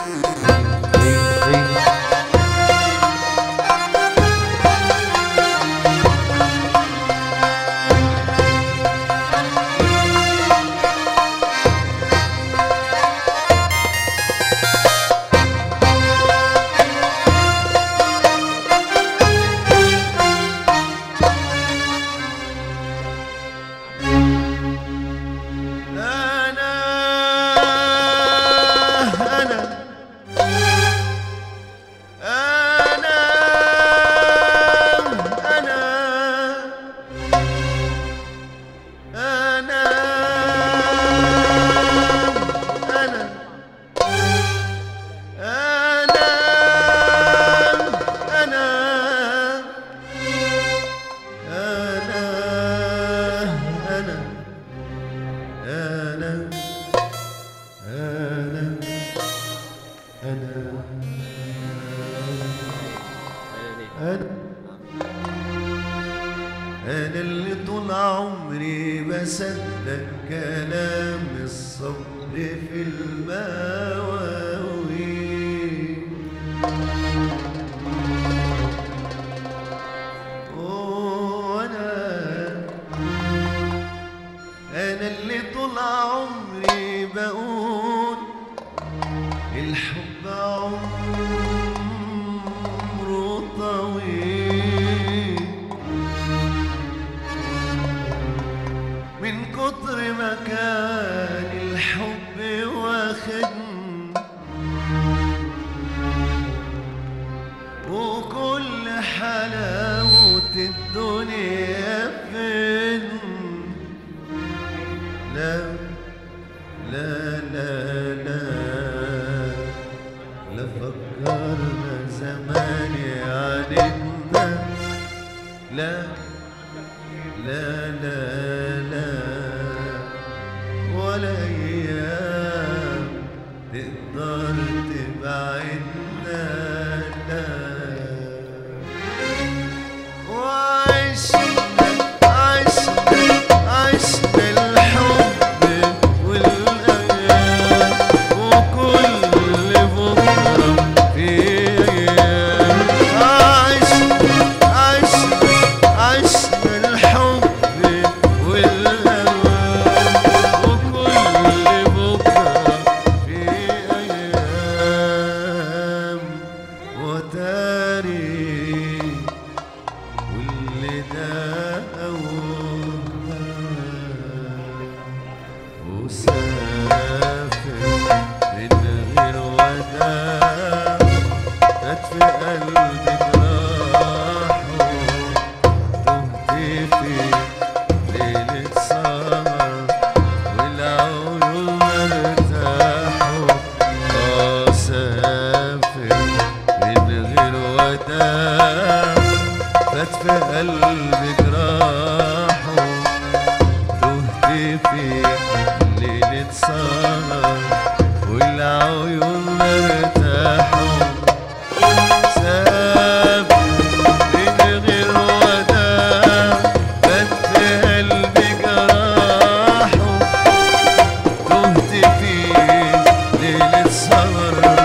أنا اللي طول عمري بصدق كلام الصبر في المواويل، أنا اللي طول عمري بقول الحب عمره طويل، من كتر ما كان الحب واخدني وكل حلاوة الدنيا فين. لا لا لا لا لا فكرنا زمان يعاندنا، لا لا لا لا ولا أيام تقدر تبعدنا، لا وعشنا الحب والأيام وكل بكرة في أيام، عشنا الحب والأيام وكل بكرة في أيام، وتاري كل ده وسافر من غير وداع، فات في قلبي جراحه، تهت في ليلة سهر والعيون مرتاحوا. سافر من غير وداع، فات في قلبي جراحه، تهت في ليلة سهر والعيون مرتاحوا. سافر من غير وداع، فات في قلبي جراحه، تهت في ليلة سهر